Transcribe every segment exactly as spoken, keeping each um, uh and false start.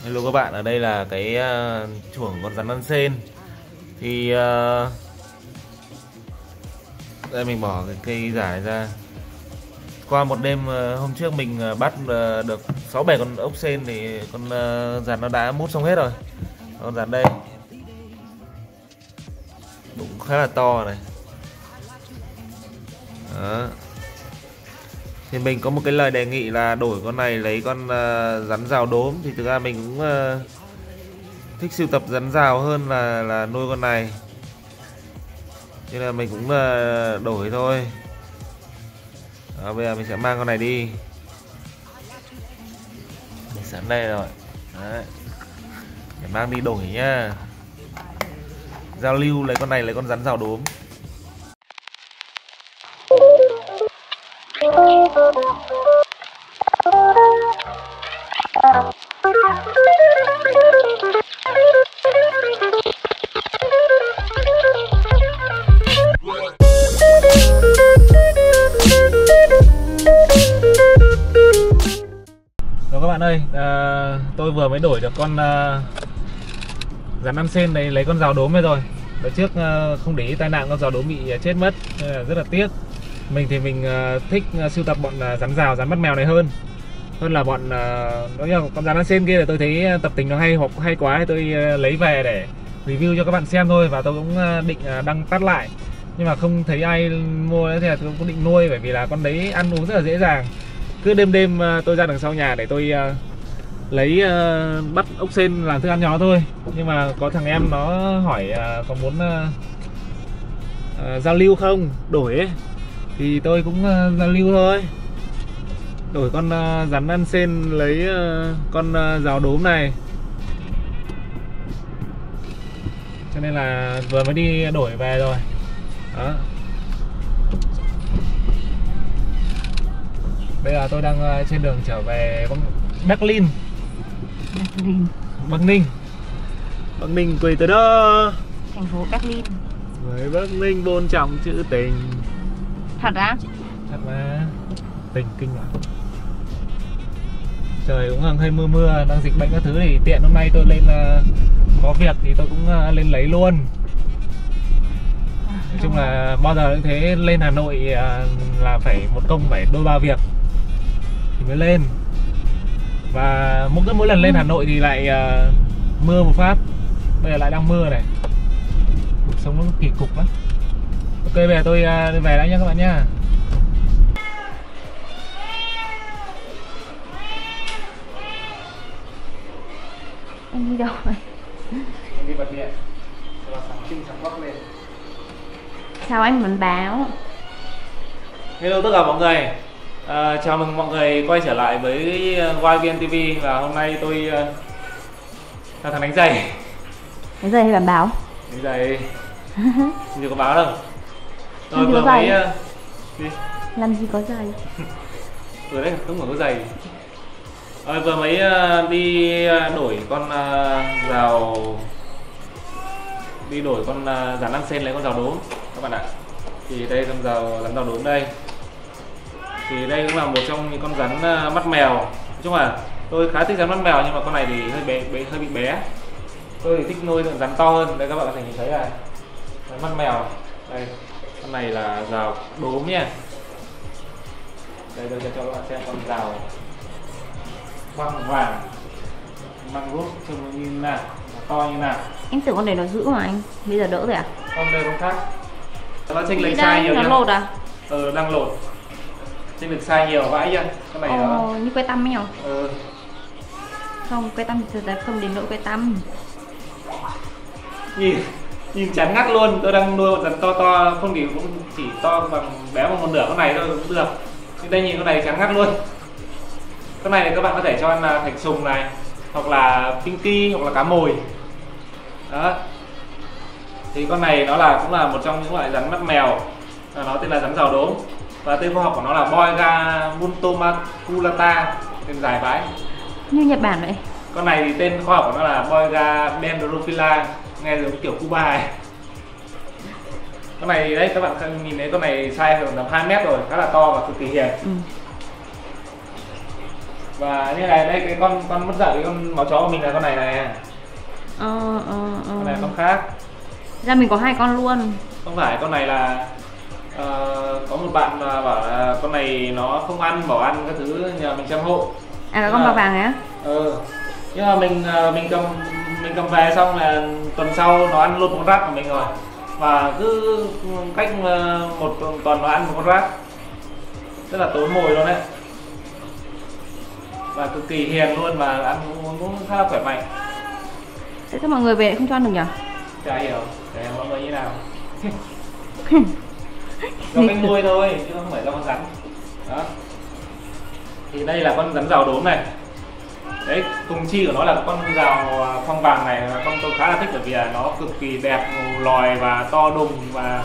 Hello các bạn, ở đây là cái uh, chuồng con rắn ăn sên. Thì uh, đây mình bỏ cái cây giả này ra. Qua một đêm uh, hôm trước mình uh, bắt uh, được sáu bảy con ốc sên thì con uh, rắn nó đã mút xong hết rồi. Con rắn đây bụng khá là to này. Đó. Thì mình có một cái lời đề nghị là đổi con này lấy con uh, rắn rào đốm. Thì thực ra mình cũng uh, thích sưu tập rắn rào hơn là là nuôi con này, nên là mình cũng uh, đổi thôi. Đó, bây giờ mình sẽ mang con này đi. Mình sẵn đây rồi. Đấy. Để mang đi đổi nhá. Giao lưu lấy con này lấy con rắn rào đốm. Rồi các bạn ơi, à, tôi vừa mới đổi được con à, rắn ăn sên đấy lấy con rào đốm này rồi. Đợt trước à, không để ý tai nạn con rào đốm bị chết mất, nên là rất là tiếc. Mình thì mình uh, thích uh, sưu tập bọn uh, rắn rào, rắn mắt mèo này hơn hơn là bọn uh, nói con rắn ăn sên kia. Là tôi thấy uh, tập tính nó hay hoặc hay quá thì tôi uh, lấy về để review cho các bạn xem thôi. Và tôi cũng uh, định uh, đăng tắt lại, nhưng mà không thấy ai mua thì tôi cũng định nuôi, bởi vì là con đấy ăn uống rất là dễ dàng. Cứ đêm đêm uh, tôi ra đằng sau nhà để tôi uh, lấy uh, bắt ốc sên làm thức ăn cho nó thôi. Nhưng mà có thằng em nó hỏi uh, có muốn uh, uh, giao lưu không, đổi ấy, thì tôi cũng uh, giao lưu thôi. Đổi con uh, rắn ăn sên lấy uh, con uh, rào đốm này. Cho nên là vừa mới đi đổi về rồi. Đó. Bây giờ tôi đang uh, trên đường trở về Berlin, Berlin, Bắc Ninh. Bắc Ninh quê từ đó. thành phố Berlin. Người Bắc Ninh tôn trọng chữ tình. Thật á? Thật mà. Tình kinh mà. Trời cũng hơi mưa mưa, đang dịch bệnh các thứ thì tiện hôm nay tôi lên uh, có việc thì tôi cũng uh, lên lấy luôn. Nói chung là bao giờ cũng thế, lên Hà Nội uh, là phải một công phải đôi ba việc thì mới lên. Và mỗi mỗi lần lên Hà Nội thì lại uh, mưa một phát. Bây giờ lại đang mưa này. Cuộc sống nó kỳ cục lắm. Ok, bây giờ tôi uh, về đã nha các bạn nhá. Anh đi đâu vậy? Đi bật điện. Cho sáng trưng sáng bắc lên. Sao anh muốn báo? Hello tất cả mọi người. À, chào mừng mọi người quay trở lại với Y vê en ti vi. Và hôm nay tôi uh, là thằng đánh giày. Đánh giày hay làm báo? Đánh giày. Chưa có báo đâu. Tôi vừa mới uh, đi. Làm gì có giày? Vừa đấy không có giày. Rồi vừa mới uh, đi đổi con uh, rào, đi đổi con uh, rắn ăn sên lấy con rào đốm các bạn ạ. Thì đây con rào rắn rào đốm đây. Thì đây cũng là một trong những con rắn uh, mắt mèo. Nói chung là tôi khá thích rắn mắt mèo, nhưng mà con này thì hơi bé, bé hơi bị bé. Tôi thì thích nuôi rắn to hơn. Đây các bạn có thể nhìn thấy là rắn mắt mèo. Đây, con này là rào đốm nha. Đây tôi sẽ cho các bạn xem con rào băng vàng, băng rút trông như nào, to như nào. Em tưởng con này nó dữ mà anh, bây giờ đỡ rồi à? Con đây không khác, nó chênh lệch Đi sai đây, nhiều. nó nhá. lột à? Ờ, đang lột, chênh lệch sai nhiều vãi chưa? Con này Ồ, nó như que tăm ấy nhỉ? ờ. Không, que tăm thì thật không đến nỗi que tăm. Nhìn nhìn chán ngắt luôn. Tôi đang nuôi một rắn to to, không thì cũng chỉ to bằng bé bằng một nửa con này thôi cũng được. Nhưng đây nhìn con này chán ngắt luôn. Con này thì các bạn có thể cho ăn là thạch sùng này, hoặc là pinky, hoặc là cá mồi. Đó. Thì con này nó là cũng là một trong những loại rắn mắt mèo. Nó tên là rắn rào đốm. Và tên khoa học của nó là Boiga multomaculata, tên dài vãi. Như Nhật Bản vậy. Con này thì tên khoa học của nó là Boiga dendrophila, nghe giống kiểu Cuba ấy. Con này đấy các bạn nhìn thấy, con này size tầm hai mét rồi, khá là to và cực kỳ hiền. Ừ. Và như này đây, cái con con mất dạy cái con máu chó của mình là con này này. Ờ ờ ờ. Con này con khác. Ra mình có hai con luôn. Không phải, con này là uh, có một bạn bảo là con này nó không ăn, bảo ăn các thứ nhờ mình chăm hộ. À cái con màu vàng này á? Ừ. Nhưng mà mình mình cầm mình cầm về xong là tuần sau nó ăn luôn con rác của mình rồi. Và cứ cách một tuần nó ăn một con rác. Rất là tốn mồi luôn đấy. Và cực kỳ hiền luôn, và ăn uống cũng khá là khỏe mạnh. Thế sao mọi người về lại không cho ăn được nhỉ? Chả hiểu, để mọi người như nào. Do cách nuôi thôi, chứ không phải do con rắn. Đó. Thì đây là con rắn rào đốm này. Đấy, cùng chi của nó là con rào phong vàng này là con tôi khá là thích, bởi vì là nó cực kỳ đẹp, ngầu lòi và to đùng và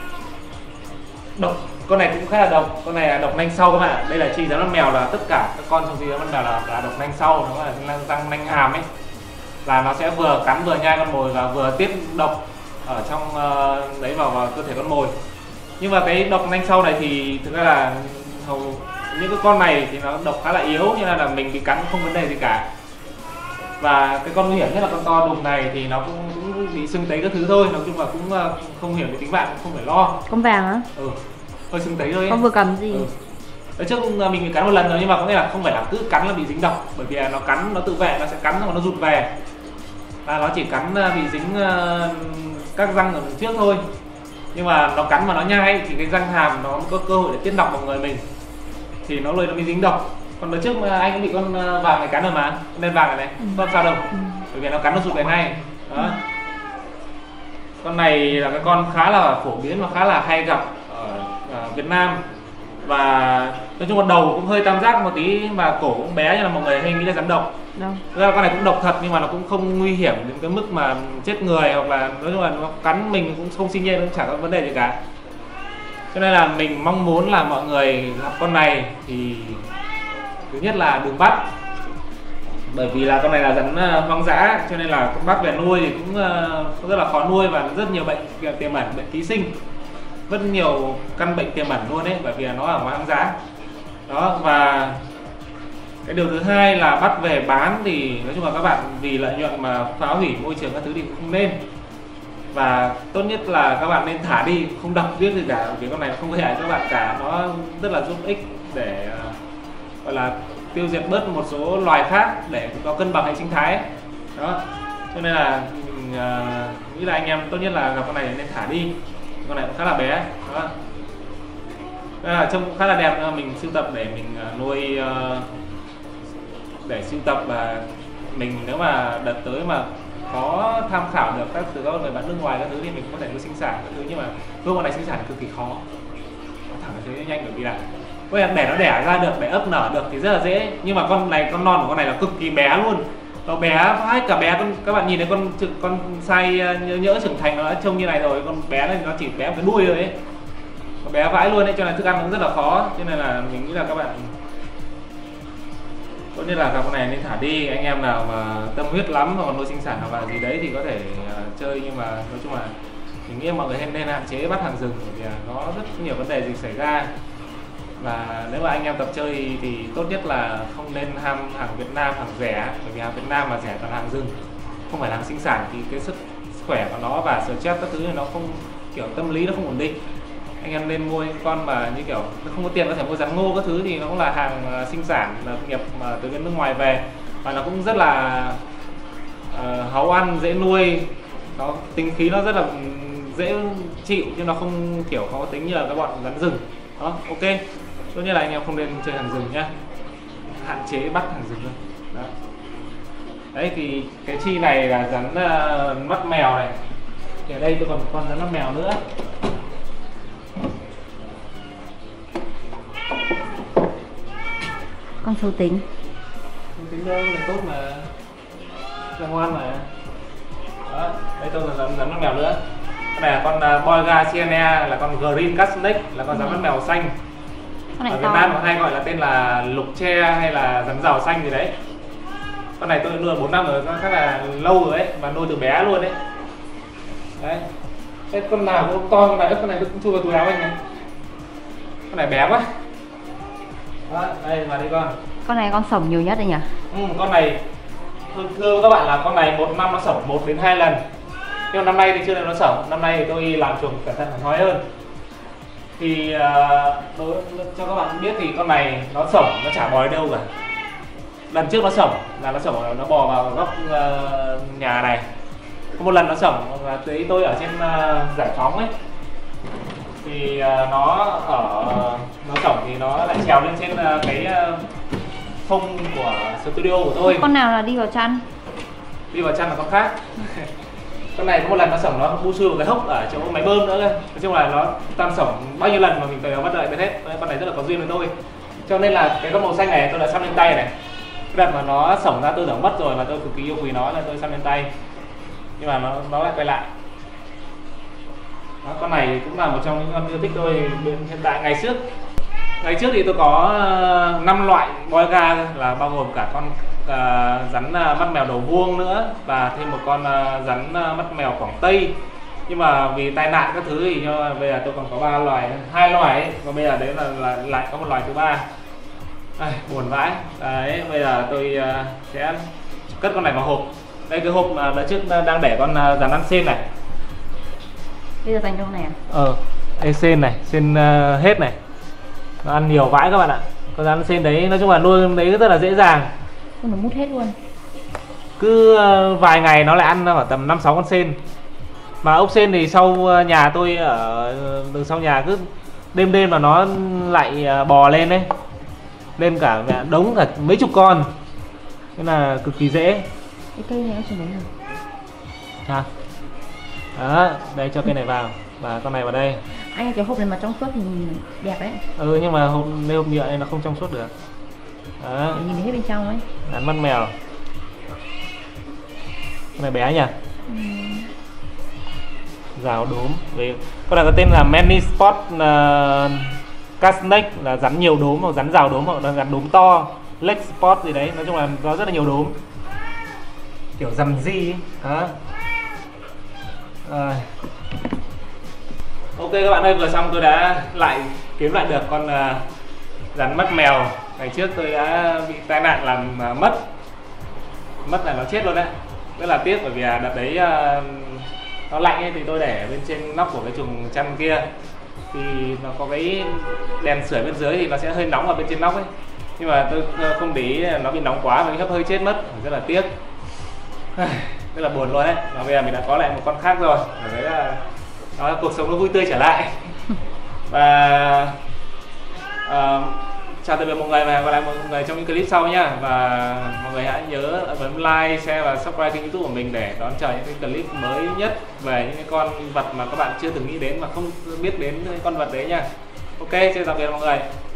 độc. Con này cũng khá là độc, con này là độc nanh sau các bạn ạ. Đây là chi rắn mắt mèo, là tất cả các con trong chi rắn mắt mèo là, là độc nanh sau, nó là răng nanh hàm ấy, là nó sẽ vừa cắn vừa nhai con mồi và vừa tiết độc ở trong uh, đấy vào, vào cơ thể con mồi. Nhưng mà cái độc nanh sau này thì thực ra là hầu những cái con này thì nó độc khá là yếu, cho nên là mình bị cắn không vấn đề gì cả. Và cái con nguy hiểm nhất là con to đùng này thì nó cũng, cũng bị sưng tấy các thứ thôi, nói chung là cũng uh, không hiểu về tính mạng, không phải lo. Con vàng á? Ừ, hơi sưng tấy thôi ấy. Con vừa cầm gì? Ừ. Ở trước mình bị cắn một lần rồi, nhưng mà có nghĩa là không phải là cứ cắn là bị dính độc, bởi vì là nó cắn nó tự vệ, nó sẽ cắn rồi nó rụt về, và nó chỉ cắn bị dính uh, các răng ở trước thôi. Nhưng mà nó cắn mà nó nhai ấy, thì cái răng hàm nó có cơ hội để tiết độc vào người mình, thì nóเลยnó mới dính độc. Còn đợt trước anh cũng bị con vàng này cắn rồi mà, con đen vàng này này, ừ. Không sao đâu, ừ. Bởi vì nó cắn nó rụt về ngay. Đó. Ừ. Con này là cái con khá là phổ biến và khá là hay gặp ở, ở Việt Nam. Và nói chung là đầu cũng hơi tam giác một tí, và cổ cũng bé, như là mọi người hay nghĩ là rắn độc. Đâu. Thực ra con này cũng độc thật, nhưng mà nó cũng không nguy hiểm đến cái mức mà chết người, hoặc là nói chung là nó cắn mình cũng không sinh nhiên, cũng chẳng có vấn đề gì cả. Cho nên là mình mong muốn là mọi người gặp con này thì thứ nhất là đừng bắt, bởi vì là con này là rắn hoang dã, cho nên là con bắt về nuôi thì cũng rất là khó nuôi, và rất nhiều bệnh tiềm ẩn, bệnh ký sinh, rất nhiều căn bệnh tiềm ẩn luôn đấy, bởi vì là nó ở ngoài hoang dã. Đó. Và cái điều thứ hai là bắt về bán thì nói chung là các bạn vì lợi nhuận mà phá hủy môi trường các thứ thì cũng không nên. Và tốt nhất là các bạn nên thả đi, không đập giết gì cả, vì con này không gây hại cho các bạn cả, nó rất là giúp ích để uh, gọi là tiêu diệt bớt một số loài khác để có cân bằng hệ sinh thái ấy. Đó. Cho nên là mình uh, nghĩ là anh em tốt nhất là gặp con này nên thả đi, con này cũng khá là bé. Đó. À, trông cũng khá là đẹp, mình sưu tập để mình uh, nuôi uh, để sưu tập, và mình nếu mà đợt tới mà có tham khảo được các từ các người bán nước ngoài các thứ thì mình có thể nuôi sinh sản các thứ, nhưng mà nuôi con này sinh sản thì cực kỳ khó, thẳng là thế nhanh, bởi vì là để nó đẻ ra được, để ấp nở được thì rất là dễ, nhưng mà con này, con non của con này là cực kỳ bé luôn, nó bé vãi cả bé. Con các bạn nhìn thấy con con size nhỡ, nhỡ trưởng thành nó đã trông như này rồi, con bé này nó chỉ bé một cái đuôi thôi ấy, nó bé vãi luôn ấy, cho nên thức ăn cũng rất là khó. Cho nên là mình nghĩ là các bạn tốt nhất là gặp con này nên thả đi. Anh em nào mà tâm huyết lắm hoặc nuôi sinh sản hoặc là gì đấy thì có thể uh, chơi, nhưng mà nói chung là mình nghĩ mọi người nên, nên hạn chế bắt hàng rừng, vì nó rất nhiều vấn đề gì xảy ra. Và nếu mà anh em tập chơi thì tốt nhất là không nên ham hàng Việt Nam, hàng rẻ, bởi vì hàng Việt Nam mà rẻ toàn hàng rừng, không phải là hàng sinh sản, thì cái sức khỏe của nó và stress các thứ nó không, kiểu tâm lý nó không ổn định. Anh em nên mua những con mà như kiểu không có tiền có thể mua rắn ngô các thứ, thì nó cũng là hàng sinh sản, là nhập mà từ bên nước ngoài về, và nó cũng rất là uh, háu ăn, dễ nuôi, nó tính khí nó rất là dễ chịu, chứ nó không kiểu khó tính như là các bọn rắn rừng. Đó, ok. Tốt nhất là anh em không nên chơi hàng rừng nhá, hạn chế bắt hàng rừng thôi. Đó. Đấy thì cái chi này là rắn uh, mắt mèo này. Thì ở đây tôi còn con rắn mắt mèo nữa. Con xấu tính. Không tính đâu, này tốt mà, là ngoan mà. Đó, đây tôi còn rắn, rắn mắt mèo nữa. Cái này là con uh, Boiga Sienna, là con Green Cat Snake, là con rắn mắt mèo xanh. Ở Việt Nam hay gọi là tên là lục tre hay là rắn rào xanh gì đấy. Con này tôi nuôi bốn năm rồi, nó khá là lâu rồi đấy, và nuôi từ bé luôn đấy. Đấy. Thế con nào cũng to, con này con này cũng chui vào túi áo anh này. Con này bé quá. Đó, đây vào đây con. Con này con sổng nhiều nhất đấy nhỉ? Ừ, con này thưa các bạn là con này một năm nó sổng một đến hai lần. Nhưng năm nay thì chưa được nó sổng, năm nay thì tôi làm chuồng cẩn thận hẳn hoi hơn. Thì uh, tôi cho các bạn biết thì con này nó sổng nó chả bò đi đâu cả. Lần trước nó sổng là nó sổng nó bò vào góc uh, nhà này. Có một lần nó sổng và tới tôi ở trên uh, giải phóng ấy, thì uh, nó ở nó sổng thì nó lại trèo lên trên uh, cái uh, phông của studio của tôi. Con nào là đi vào chăn? Đi vào chăn là con khác. Con này có một lần nó sổng nó bu xui vào cái hốc ở chỗ máy bơm nữa cơ. Nói chung là nó tam sổng bao nhiêu lần mà mình phải bắt đợi biết hết. Con này rất là có duyên với tôi. Cho nên là cái con màu xanh này tôi đã xăm lên tay này. Cái đợt mà nó sổng ra tôi tưởng mất rồi mà tôi cực kỳ yêu quý nó là tôi xăm lên tay. Nhưng mà nó nó lại quay lại. Đó, con này cũng là một trong những con yêu thích tôi hiện tại. Ngày trước ngày trước thì tôi có năm loại boyga là bao gồm cả con uh, rắn uh, mắt mèo đầu vuông nữa và thêm một con uh, rắn uh, mắt mèo Quảng Tây. Nhưng mà vì tai nạn các thứ thì cho bây giờ tôi còn có ba loài, hai loài ấy, và bây giờ đấy là, là lại có một loài thứ ba. Ai, buồn vãi. Đấy, bây giờ tôi uh, sẽ cất con này vào hộp. Đây cái hộp mà đợt trước đang để con uh, rắn ăn sen này. Bây giờ dành cho con này à? Ờ, đây sen này, sen uh, hết này. Nó ăn nhiều vãi các bạn ạ. Con rắn sen đấy nói chung là nuôi đấy rất là dễ dàng. Nó mút hết luôn. Cứ uh, vài ngày nó lại ăn khoảng tầm năm sáu con sen. Mà ốc sên thì sau nhà tôi ở đường sau nhà cứ đêm đêm mà nó lại bò lên đấy, lên cả mẹ đống cả mấy chục con, thế là cực kỳ dễ. Cái cây này nó chỉ đấy rồi. Hả? Đó, đây cho cây này vào và con này vào đây. Anh cái hộp này mà trong suốt thì đẹp đấy. Ừ nhưng mà hộp đây hộp nhựa này nó không trong suốt được. Đó. Để nhìn thấy hết bên trong ấy. Rắn mắt mèo. Con này bé nhỉ? Ừ. Rào đốm. Về con này có tên là Many Spot uh, Cat Snake, là rắn nhiều đốm hoặc rắn rào đốm hoặc là rắn đốm to, leg spot gì đấy, nói chung là nó rất là nhiều đốm, kiểu rằm di ấy. Đó. À. Ok các bạn ơi, vừa xong tôi đã lại kiếm lại được con uh, rắn mắt mèo. Ngày trước tôi đã bị tai nạn làm uh, mất mất là nó chết luôn đấy, rất là tiếc bởi vì đợt đấy uh, nó lạnh ấy, thì tôi để bên trên nóc của cái chuồng chăn kia thì nó có cái đèn sưởi bên dưới thì nó sẽ hơi nóng ở bên trên nóc ấy, nhưng mà tôi không để ý nó bị nóng quá và hấp hơi chết mất, rất là tiếc, rất là buồn luôn đấy. Và bây giờ mình đã có lại một con khác rồi, đấy là nó cuộc sống nó vui tươi trở lại. Và uh, chào tạm biệt mọi người và hẹn gặp lại mọi người trong những clip sau nhá. Và mọi người hãy nhớ bấm like, share và subscribe kênh YouTube của mình để đón chờ những cái clip mới nhất về những cái con vật mà các bạn chưa từng nghĩ đến và không biết đến con vật đấy nha. Ok, xin tạm biệt mọi người.